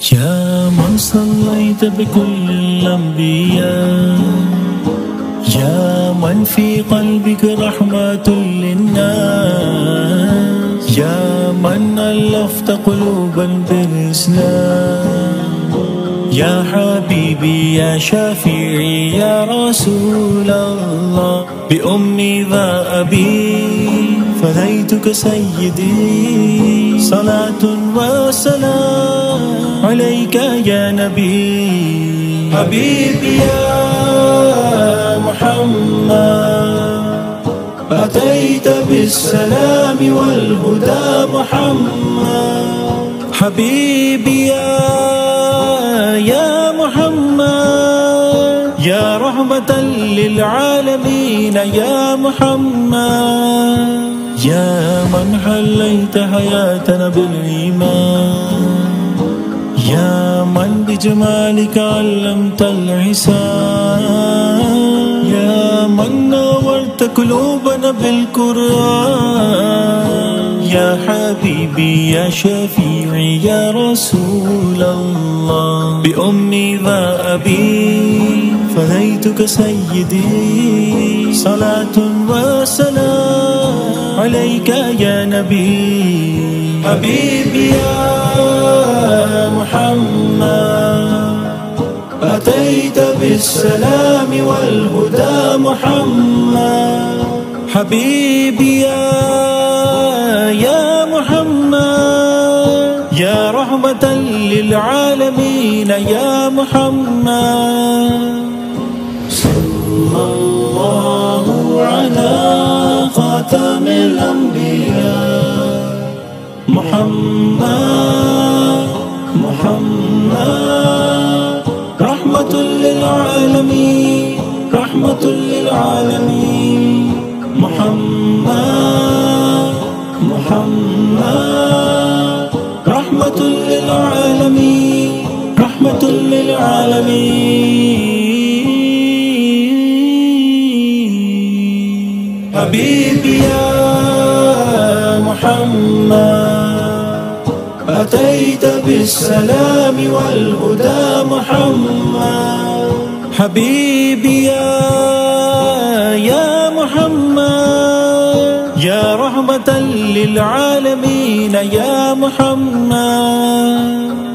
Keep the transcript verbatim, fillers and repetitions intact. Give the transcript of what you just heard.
يا من صليت بكل الأنبياء، يا من في قلبك رحمة للناس، يا من ألفت قلوبا بالإسلام، يا حبيبي يا شفيعي يا رسول الله، بأمي ذا أبي فديتك سيدي، صلاة وسلام عليك يا نبي. حبيبي يا محمد أتيت بالسلام والهدى محمد، حبيبي يا يا محمد يا رحمة للعالمين يا محمد، يا من حليت حياتنا بالإيمان، يا من بجمالك علمت العسان، يا من نورت قلوبنا بالقرآن، يا حبيبي يا شفيعي يا رسول الله، بأمي ذا أبي فديتك سيدي، صلاة وسلام عليك يا نبي. حبيبي يا محمد أتيت بالسلام والهدى محمد، حبيبي يا يا محمد يا رحمة للعالمين يا محمد. صلى الله على خاتم الأنبياء محمد محمد، رحمة للعالمين رحمة للعالمين، محمد محمد رحمة للعالمين رحمة للعالمين. حبيبي يا محمد أتيت بالسلام والهدى محمد، حبيبي يا يا محمد يا رحمة للعالمين يا محمد.